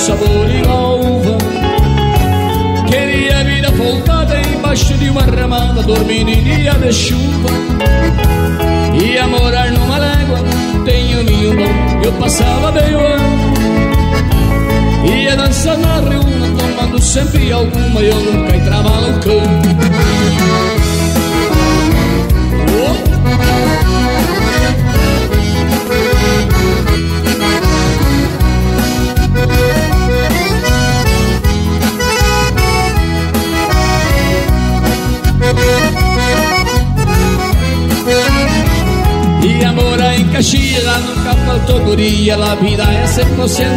sabor igual uva. Queria a vida voltada embaixo de uma ramada, dormindo em dia de chuva. Ia morar numa légua, tenho ninho bom, eu passava meio ano. Ia dançar na reúna, tomando sempre alguma, eu nunca entrava no campo. Ia morar em Caxias, lá nunca faltou guria, lá a vida é 100%.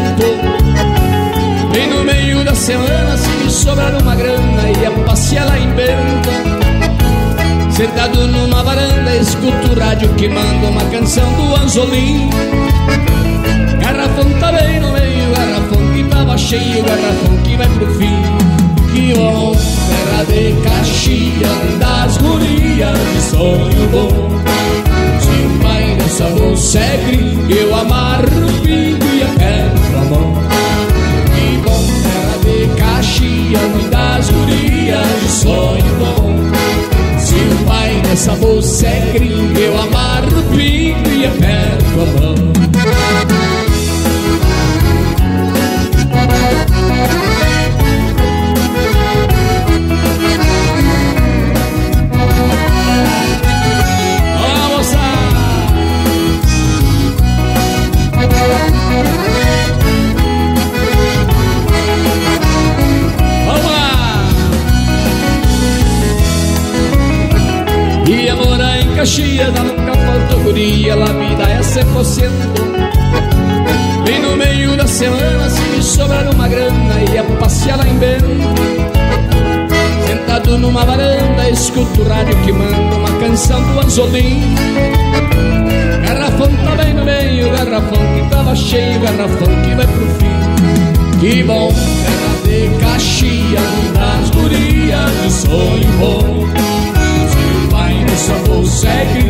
E no meio da semana, se me sobrar uma grana, ia passear lá em Bento. Sentado numa varanda, escuto o rádio que manda uma canção do Anzolim. Garrafão tá bem no meio, garrafão que tava cheio, garrafão que vai pro fim. Que bom, terra de Caxias, das gurias de sonho bom. Se o pai dessa moça é gringo, eu amarro o pingo e aperto a mão. Que bom, terra de Caxias, das gurias de sonho bom. Se o pai dessa moça é gringo, eu amarro o pingo e aperto a mão. Ia morar em Caxias, nunca faltou guria, lá a vida é 100%. E no meio da semana, se me sobrar uma grana, ia passear lá em Bento. Sentado numa varanda, escuto o rádio que manda uma canção do Anzolim. Garrafão tá bem no meio, garrafão que tava cheio, garrafão que vai pro fim. Que bom, terra de Caxias, das gurias de sonho bom. Essa moça é